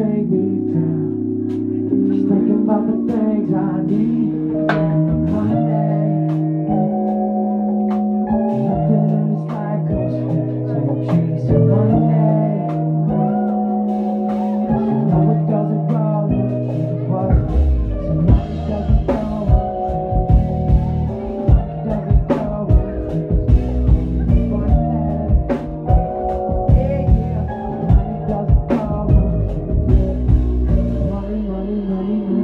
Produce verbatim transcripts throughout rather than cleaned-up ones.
take me down. Just thinking about the things I need. One day, nothing in this life goes free, so I'm chasing one day. You know it doesn't grow with trees, but somebody doesn't grow with trees. Doesn't grow with trees. One day, yeah, yeah, money doesn't grow with trees. Money, money, money, money.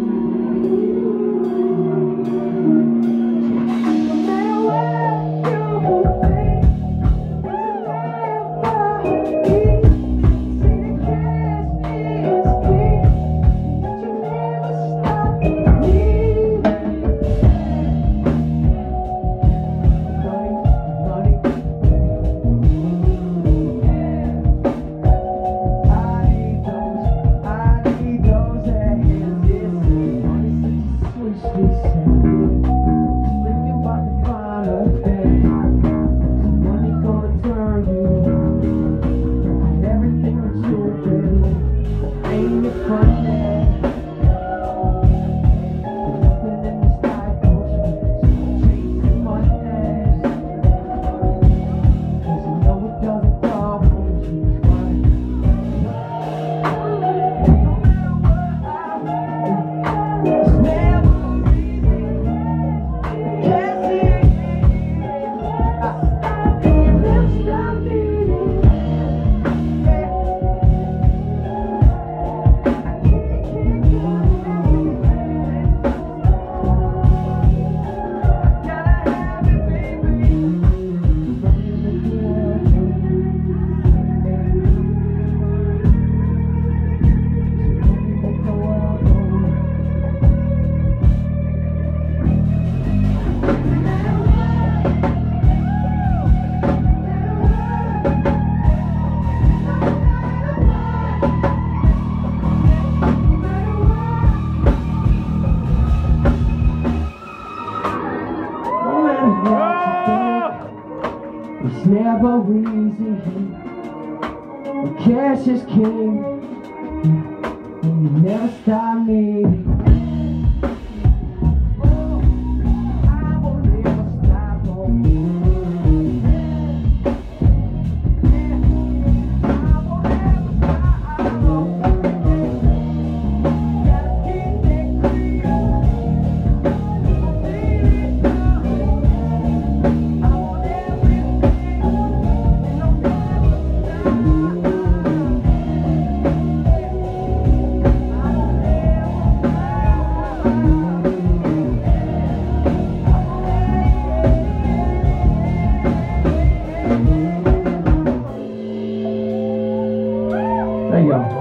It's never easy. The cash is king. You never stop me. There you go.